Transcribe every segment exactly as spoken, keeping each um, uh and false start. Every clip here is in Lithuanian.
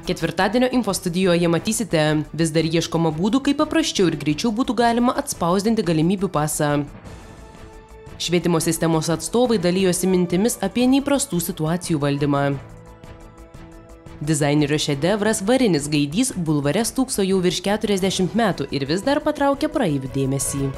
Ketvirtadienio info studijoje matysite, vis dar ieškoma būdų, kaip paprasčiau ir greičiau būtų galima atspausdinti galimybių pasą. Švietimo sistemos atstovai dalijosi mintimis apie neįprastų situacijų valdymą. Dizainerio šedevras Varinis gaidys bulvare stūkso jau virš keturiasdešimt metų ir vis dar patraukia praeivių dėmesį.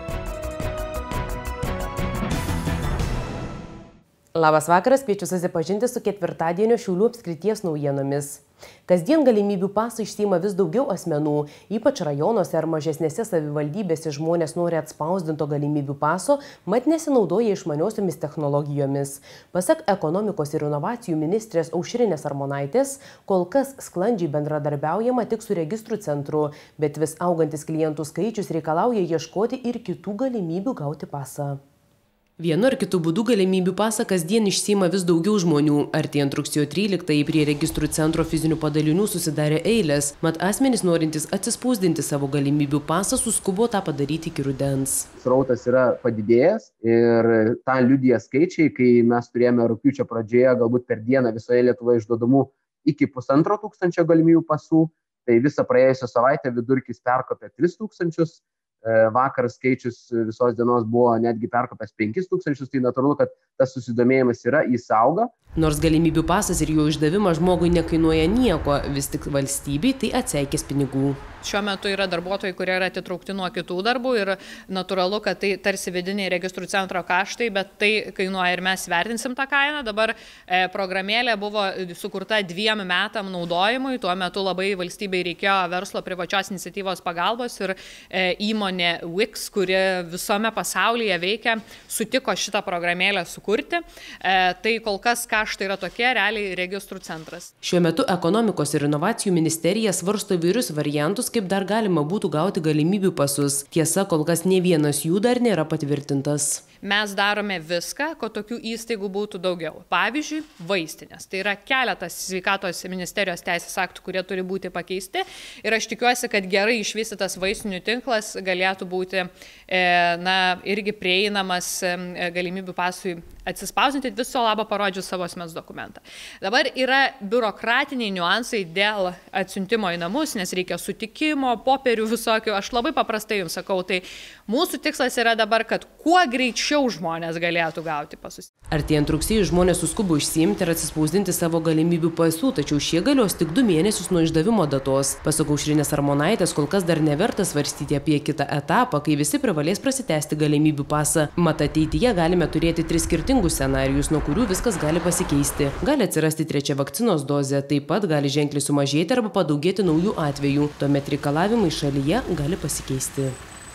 Labas vakaras, kviečiu susipažinti su ketvirtadienio Šiaulių apskrities naujienomis. Kasdien galimybių pasą išsiima vis daugiau asmenų, ypač rajonuose ar mažesnėse savivaldybėse žmonės nori atspausdinto galimybių paso, mat nesinaudoja išmaniosiomis technologijomis. Pasak ekonomikos ir inovacijų ministrės Aušrinės Armonaitės, kol kas sklandžiai bendradarbiaujama tik su registrų centru, bet vis augantis klientų skaičius reikalauja ieškoti ir kitų galimybių gauti pasą. Vienu ar kitu būdu galimybių pasą kasdien išsiima vis daugiau žmonių. Artėjant rugsėjo tryliktajai prie registrų centro fizinių padalinių susidarė eilės, mat asmenys norintys atsispausdinti savo galimybių pasą suskubo tą padaryti iki rudens. Srautas yra padidėjęs ir tą liudija skaičiai, kai mes turėjome rugpjūčio pradžioje galbūt per dieną visoje Lietuvoje išduodamų iki pusantro tūkstančio galimybių pasų, tai visą praėjusią savaitę vidurkis perkopė tris tūkstančius. Vakar skaičius visos dienos buvo netgi perkopęs penkis tūkstančius, tai natūralu, kad tas susidomėjimas yra, jis auga. Nors galimybių pasas ir jo išdavimas žmogui nekainuoja nieko, vis tik valstybei tai atseikės pinigų. Šiuo metu yra darbuotojai, kurie yra atitraukti nuo kitų darbų ir natūralu, kad tai tarsi vidiniai registrų centro kaštai, bet tai kainuoja ir mes vertinsim tą kainą. Dabar e, programėlė buvo sukurta dviem metam naudojimui, tuo metu labai valstybei reikėjo verslo privačios iniciatyvos pagalbos ir e, įmonė Wix, kuri visame pasaulyje veikia, sutiko šitą programėlę sukurti. E, tai kol kas kaštai yra tokie, realiai registrų centras. Šiuo metu ekonomikos ir inovacijų ministerija svarsto įvairius variantus, kaip dar galima būtų gauti galimybių pasus. Tiesa, kol kas nė vienas jų dar nėra patvirtintas. Mes darome viską, kad tokių įstaigų būtų daugiau. Pavyzdžiui, vaistinės. Tai yra keletas sveikatos ministerijos teisės aktų, kurie turi būti pakeisti. Ir aš tikiuosi, kad gerai išvystytas vaistinių tinklas galėtų būti e, na, irgi prieinamas e, galimybių pasui atsispausinti, viso labo parodžiu savo asmens dokumentą. Dabar yra biurokratiniai niuansai dėl atsiuntimo į namus, nes reikia sutikimo, popierių visokių. Aš labai paprastai jums sakau, tai mūsų tikslas yra dabar, kad kuo greičiau žmonės galėtų gauti pasus. Artėjant rugsėjui žmonės suskubo išsiimti ir atsispausdinti savo galimybių pasų, tačiau šie galios tik du mėnesius nuo išdavimo datos. Pasak Aušrinės Armonaitės, kol kas dar neverta svarstyti apie kitą etapą, kai visi privalės prasitęsti galimybių pasą. Mat ateityje galime turėti tris skirtingus scenarijus, nuo kurių viskas gali pasikeisti. Gali atsirasti trečia vakcinos dozė, taip pat gali ženkliai sumažėti arba padaugėti naujų atvejų. Tuomet reikalavimai šalyje gali pasikeisti.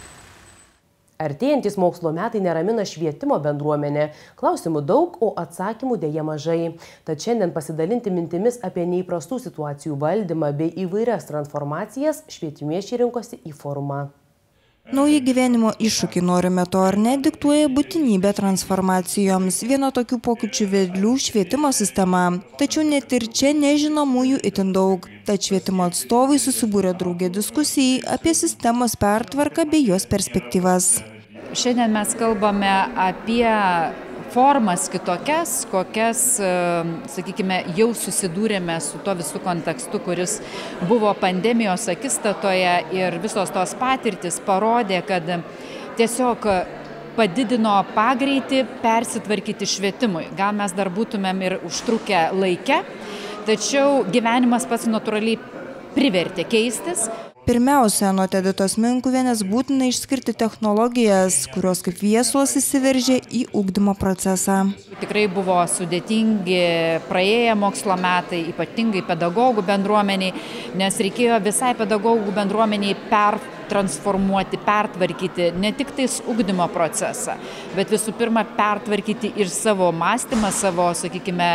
Artėjantys mokslo metai neramina švietimo bendruomenę. Klausimų daug, o atsakymų dėja mažai. Tad šiandien pasidalinti mintimis apie neįprastų situacijų valdymą bei įvairias transformacijas švietimiečiai rinkosi į forumą. Nauji gyvenimo iššūkiai, norime to ar ne, diktuoja būtinybę transformacijoms. Viena tokių pokyčių vedlių švietimo sistema. Tačiau net ir čia nežinomųjų itin daug. Tad švietimo atstovai susibūrė draugė diskusijai apie sistemos pertvarką bei jos perspektyvas. Šiandien mes kalbame apie formas kitokias, kokias, sakykime, jau susidūrėme su to visų kontekstu, kuris buvo pandemijos akistatoje ir visos tos patirtis parodė, kad tiesiog padidino pagreitį persitvarkyti švietimui. Gal mes dar būtumėm ir užtrukę laike, tačiau gyvenimas pats natūraliai privertė keistis. Pirmiausia, anot Editos Minkuvienės būtina išskirti technologijas, kurios kaip viesulas įsiveržė į ugdymo procesą. Tikrai buvo sudėtingi praėję mokslo metai, ypatingai pedagogų bendruomeniai, nes reikėjo visai pedagogų bendruomeniai pertransformuoti, pertvarkyti ne tik tais ugdymo procesą, bet visų pirma pertvarkyti ir savo mąstymą, savo, sakykime,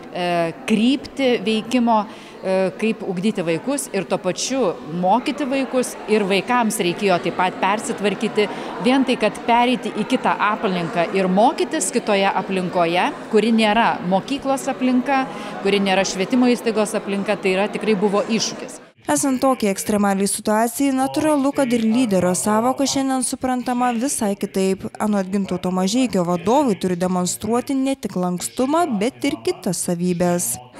kryptį veikimo, kaip ugdyti vaikus ir tuo pačiu mokyti vaikus, ir vaikams reikėjo taip pat persitvarkyti, vien tai, kad pereiti į kitą aplinką ir mokytis kitoje aplinkoje, kuri nėra mokyklos aplinka, kuri nėra švietimo įstaigos aplinka, tai yra tikrai buvo iššūkis. Esant tokiai ekstremaliai situacijai, natūralu, kad ir lyderio sąvoka šiandien suprantama visai kitaip. Anot Gintauto Mažeikio, vadovai turi demonstruoti ne tik lankstumą, bet ir kitas savybės.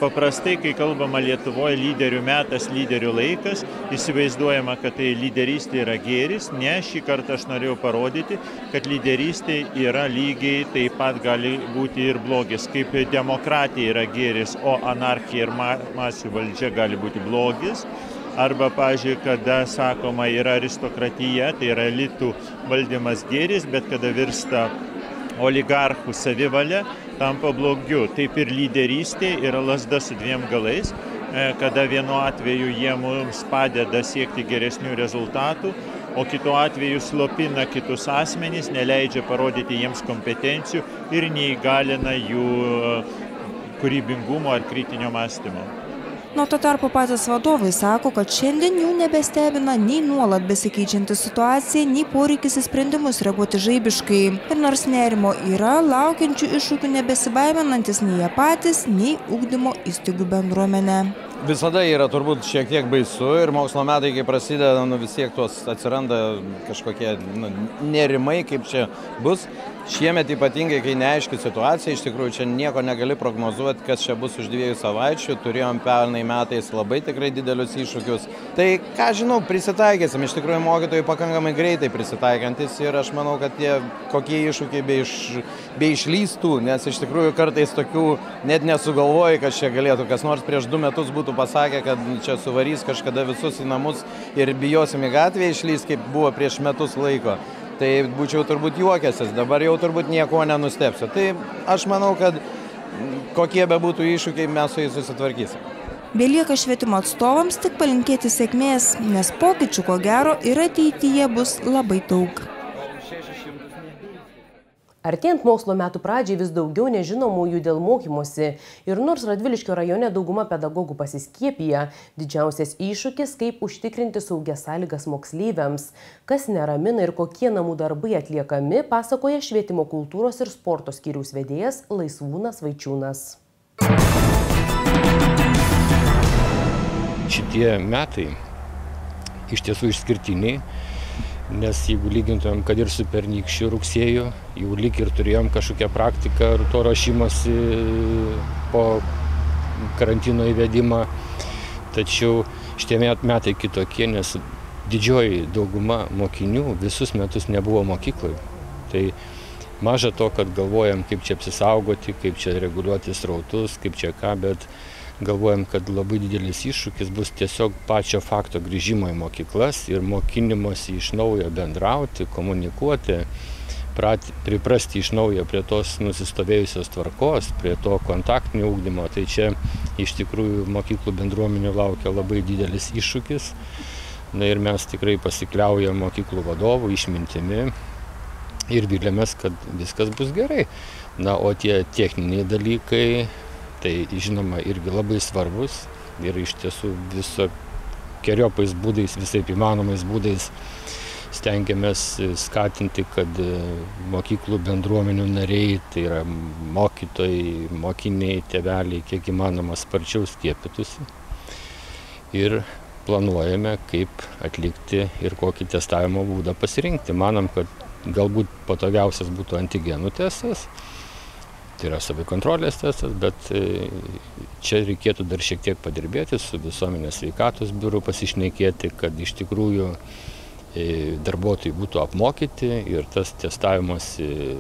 Paprastai, kai kalbama Lietuvoje lyderių metas, lyderių laikas, įsivaizduojama, kad tai lyderystė yra gėris. Ne, šį kartą aš norėjau parodyti, kad lyderystė yra lygiai taip pat gali būti ir blogis. Kaip demokratija yra gėris, o anarchija ir masių valdžia gali būti blogis. Arba, pavyzdžiui, kada sakoma yra aristokratija, tai yra elitų valdymas gėris, bet kada virsta oligarchų savivalė, tampa blogiu. Taip ir lyderystė yra lazda su dviem galais, kada vienu atveju jie mums padeda siekti geresnių rezultatų, o kitu atveju slopina kitus asmenys, neleidžia parodyti jiems kompetencijų ir neįgalina jų kūrybingumo ar kritinio mąstymo. Nuo to tarpu patys vadovai sako, kad šiandien jų nebestebina nei nuolat besikeičianti situacija, nei poreikis į sprendimus reaguoti žaibiškai. Ir nors nerimo yra, laukiančių iššūkių nebesibaiminantis nei jie patys, nei ugdymo įstaigų bendruomenė. Visada yra turbūt šiek tiek baisu ir mokslo metai, kai prasideda, nu, vis tiek tos atsiranda kažkokie nu, nerimai, kaip čia bus. Šiemet ypatingai, kai neaiški situacija, iš tikrųjų čia nieko negali prognozuoti, kas čia bus už dviejų savaičių. Turėjom pernai metais labai tikrai didelius iššūkius. Tai, ką žinau, prisitaikysim. Iš tikrųjų, mokytojai pakankamai greitai prisitaikantis ir aš manau, kad tie kokie iššūkiai be, iš, be išlystų, nes iš tikrųjų kartais tokių net nesugalvoji, kad čia galėtų kas nors prieš du metus būtų pasakę, kad čia suvarys kažkada visus į namus ir bijosim į gatvę išlys, kaip buvo prieš metus laiko. Tai būčiau turbūt juokęsis, dabar jau turbūt nieko nenustepsiu. Tai aš manau, kad kokie be būtų iššūkiai, mes su jais susitvarkysim. Belieka švietimo atstovams tik palinkėti sėkmės, nes pokyčių ko gero ir ateityje bus labai daug. Artėjant mokslo metų pradžiai vis daugiau nežinomųjų dėl mokymosi ir nors Radviliškio rajone dauguma pedagogų pasiskiepija, didžiausias iššūkis, kaip užtikrinti saugias sąlygas moksleiviams. Kas neramina ir kokie namų darbai atliekami, pasakoja švietimo kultūros ir sporto skyriaus vedėjas Laisvūnas Vaičiūnas. Šitie metai iš tiesų išskirtiniai. Nes jeigu lygintumėm, kad ir su pernykščiu rugsėju, jau lyg ir turėjom kažkokią praktiką ir to ruošimosi po karantino įvedimą. Tačiau šitie metai kitokie, nes didžioji dauguma mokinių visus metus nebuvo mokykloje. Tai maža to, kad galvojam, kaip čia apsisaugoti, kaip čia reguliuoti srautus, kaip čia ką, bet galvojam, kad labai didelis iššūkis bus tiesiog pačio fakto grįžimo į mokyklas ir mokinimosi iš naujo bendrauti, komunikuoti, prat, priprasti iš naujo prie tos nusistovėjusios tvarkos, prie to kontaktinio ugdymo. Tai čia iš tikrųjų mokyklų bendruomenių laukia labai didelis iššūkis. Na ir mes tikrai pasikliaujam mokyklų vadovų išmintimi ir vilėmės, kad viskas bus gerai. Na, o tie techniniai dalykai, tai žinoma irgi labai svarbus ir iš tiesų visokeriopais būdais, visaip įmanomais būdais stengiamės skatinti, kad mokyklų bendruomenių nariai, tai yra mokytojai, mokiniai, tėveliai, kiek įmanoma sparčiau skiepytųsi. Ir planuojame, kaip atlikti ir kokį testavimo būdą pasirinkti. Manom, kad galbūt patogiausias būtų antigenų testas. Tai yra savikontrolės testas, bet čia reikėtų dar šiek tiek padirbėti su visuomenės sveikatos biuru, pasišnekėti, kad iš tikrųjų darbuotojai būtų apmokyti ir tas testavimas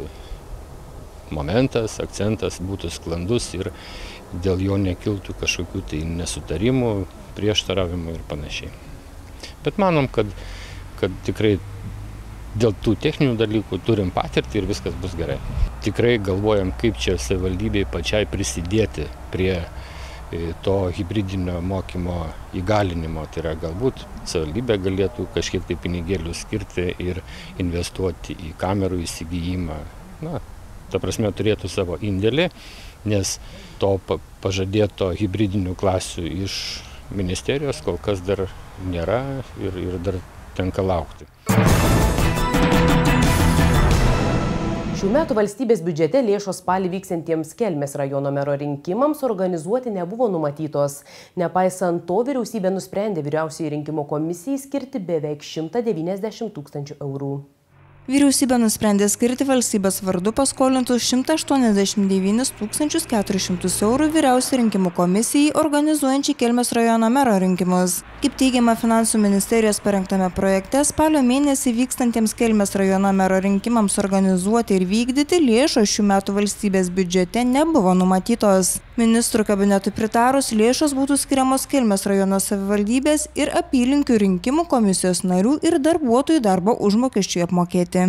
momentas, akcentas būtų sklandus ir dėl jo nekiltų kažkokių tai nesutarimų, prieštaravimų ir panašiai. Bet manom, kad, kad tikrai dėl tų techninių dalykų turim patirtį ir viskas bus gerai. Tikrai galvojam, kaip čia savivaldybei pačiai prisidėti prie to hibridinio mokymo įgalinimo. Tai yra galbūt savivaldybė galėtų kažkiek tai pinigėlių skirti ir investuoti į kamerų įsigijimą. Na, ta prasme turėtų savo indėlį, nes to pažadėto hibridinių klasių iš ministerijos kol kas dar nėra ir, ir dar tenka laukti. Šių metų valstybės biudžete lėšos spalį vyksiantiems Kelmės rajono mero rinkimams organizuoti nebuvo numatytos. Nepaisant to, vyriausybė nusprendė vyriausiajai rinkimų komisijai skirti beveik šimtą devyniasdešimt tūkstančių eurų. Vyriausybė nusprendė skirti valstybės vardu paskolintus šimtą aštuoniasdešimt devynis tūkstančius keturis šimtus eurų vyriausiai rinkimų komisijai organizuojančiai Kelmės rajono mero rinkimus. Kaip teigiama Finansų ministerijos parengtame projekte, spalio mėnesį vykstantiems Kelmės rajono mero rinkimams organizuoti ir vykdyti lėšos šių metų valstybės biudžete nebuvo numatytos. Ministrų kabinetui pritarus lėšos būtų skiriamos Kelmės rajono savivaldybės ir apylinkių rinkimų komisijos narių ir darbuotojų darbo užmokesčiui apmokėti.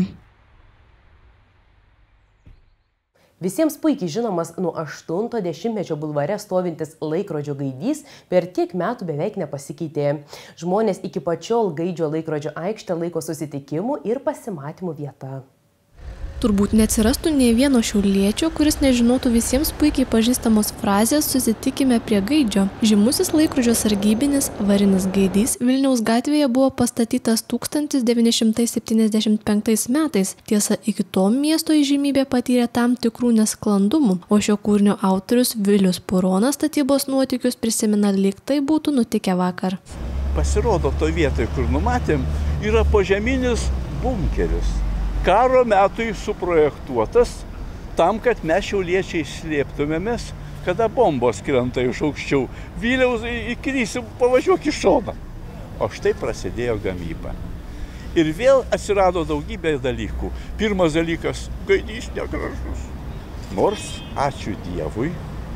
Visiems puikiai žinomas nuo aštunto dešimtmečio bulvare stovintis laikrodžio Gaidys per tiek metų beveik nepasikeitė. Žmonės iki pačiol Gaidžio laikrodžio aikštę laiko susitikimų ir pasimatymų vieta. Turbūt neatsirastų nei vieno šiauliečio, kuris nežinotų visiems puikiai pažįstamos frazės "susitikime prie Gaidžio". Žymusis laikrodžio sargybinis varinis Gaidys Vilniaus gatvėje buvo pastatytas tūkstantis devyni šimtai septyniasdešimt penktais metais. Tiesa, iki to miesto įžymybė patyrė tam tikrų nesklandumų, o šio kūrinio autorius Vilius Puronas statybos nuotykius prisimena, lyg tai būtų nutikę vakar. Pasirodo, to vietoje, kur numatėm, yra požeminis bunkeris. Karo metui suprojektuotas tam, kad mes šiauliečiai slėptumėmės, kada bombos krenta iš aukščiau. Vyliaus įkrysim, pavažiuok į šoną. O štai prasidėjo gamyba. Ir vėl atsirado daugybė dalykų. Pirmas dalykas – Gaidys negražus. Nors, ačiū Dievui,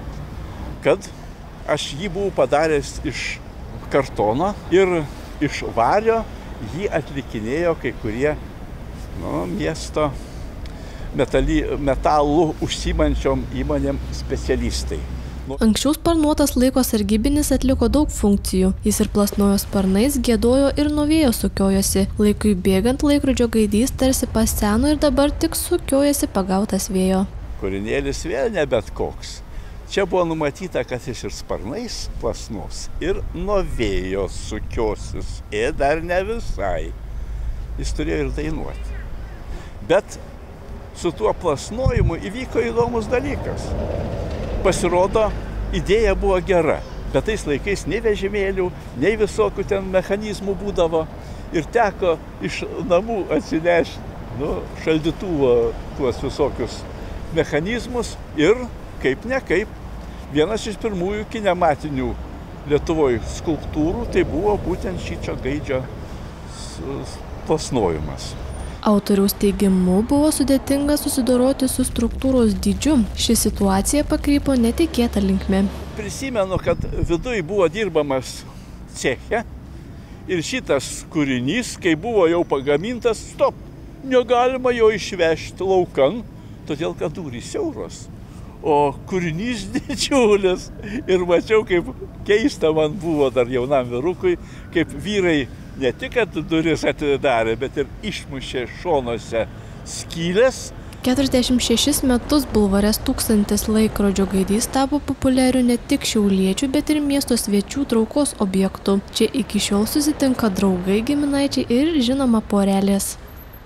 kad aš jį buvau padaręs iš kartono ir iš vario jį atlikinėjo kai kurie Nu, miesto metali, metalų užsiimančiom įmonėm specialistai. Nu. Anksčiau sparnuotas laiko sargybinis atliko daug funkcijų. Jis ir plasnojo sparnais, giedojo ir nuo vėjo sukiojosi. Laikui bėgant laikrodžio Gaidys tarsi paseno ir dabar tik sukiojasi pagautas vėjo. Kūrinėlis vėl ne bet koks. Čia buvo numatyta, kad jis ir sparnais plasnos, ir nuo vėjo sukiosis. Ir dar ne visai. Jis turėjo ir dainuoti. Bet su tuo plasnojimu įvyko įdomus dalykas. Pasirodo, idėja buvo gera, bet tais laikais nei vežimėlių, nei visokių ten mechanizmų būdavo. Ir teko iš namų atsinešti nu, šaldytuvo tuos visokius mechanizmus. Ir kaip ne kaip, vienas iš pirmųjų kinematinių Lietuvoje skulptūrų tai buvo būtent šičio Gaidžio plasnojimas. Autoriaus teigimu buvo sudėtinga susidoroti su struktūros dydžiu. Ši situacija pakrypo netikėta linkme. Prisimenu, kad viduj buvo dirbamas ceche ir šitas kūrinys, kai buvo jau pagamintas, stop, negalima jo išvežti laukan, todėl kad durys siauros. O kūrinys didžiulis. Ir mačiau, kaip keista man buvo dar jaunam vyrukui, kaip vyrai ne tik, kad duris atidarė, bet ir išmušė šonuose skylės. keturiasdešimt šešis metus bulvarės tūkstantis laikrodžio Gaidys tapo populiariu ne tik šiauliečių, bet ir miesto svečių traukos objektu. Čia iki šiol susitinka draugai, giminaičiai ir žinoma porelės.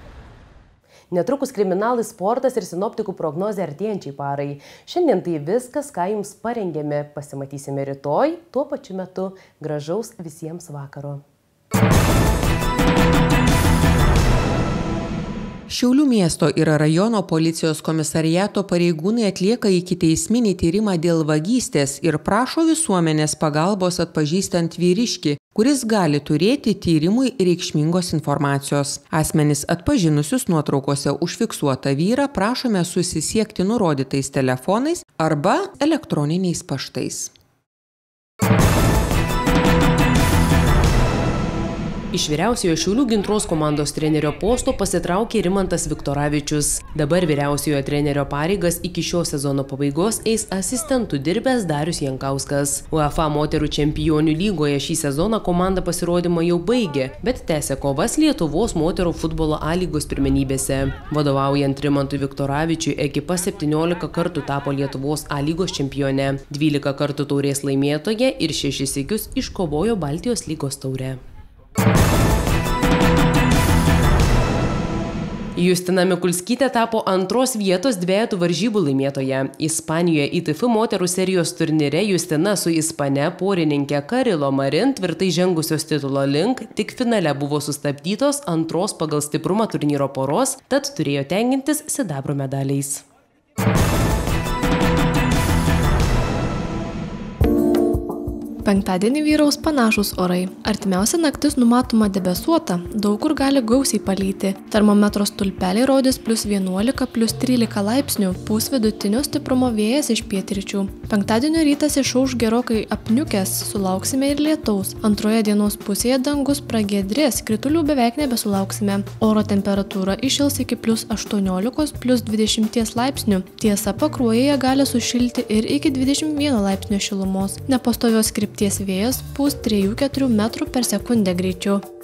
Netrukus kriminalai, sportas ir sinoptikų prognozė artėjančiai parai. Šiandien tai viskas, ką jums parengėme. Pasimatysime rytoj, tuo pačiu metu. Gražaus visiems vakaro. Šiaulių miesto ir rajono policijos komisariato pareigūnai atlieka ikiteisminį tyrimą dėl vagystės ir prašo visuomenės pagalbos atpažįstant vyriškį, kuris gali turėti tyrimui reikšmingos informacijos. Asmenys atpažinusius nuotraukose užfiksuotą vyrą prašome susisiekti nurodytais telefonais arba elektroniniais paštais. Iš vyriausiojo Šiaulių Gintros komandos trenerio posto pasitraukė Rimantas Viktoravičius. Dabar vyriausiojo trenerio pareigas iki šio sezono pabaigos eis asistentų dirbęs Darius Jankauskas. UEFA moterų čempionių lygoje šį sezoną komanda pasirodymą jau baigė, bet tęsė kovas Lietuvos moterų futbolo A lygos pirmenybėse. Vadovaujant Rimantui Viktoravičiui, ekipa septyniolika kartų tapo Lietuvos A lygos čempione, dvylika kartų taurės laimėtoje ir šešis sykius iškovojo Baltijos lygos taurę. Justina Mikulskytė tapo antros vietos dvejetų varžybų laimėtoja. Ispanijoje I T F moterų serijos turnyre Justina su ispane porininkė Karilo Marin tvirtai žengusios titulo link, tik finale buvo sustabdytos antros pagal stiprumą turnyro poros, tad turėjo tenkintis sidabro medaliais. Penktadienį vyraus panašūs orai. Artimiausia naktis numatoma debesuota, daug kur gali gausiai palyti. Termometro stulpeliai rodys plius vienuolika, plius trylika laipsnių, pūs vidutinio stiprumo vėjas iš pietryčių. Penktadienio rytas išauš gerokai apniukęs, sulauksime ir lietaus. Antroje dienos pusėje dangus pragiedrės, kritulių beveik nebesulauksime. Oro temperatūra iššils iki plius aštuoniolikos, plius dvidešimties laipsnių. Tiesa, Pakruojyje gali sušilti ir iki dvidešimt vieno laipsnio šilumos. Nepastovios krypties vėjas pūs trijų keturių metrų per sekundę greičiu.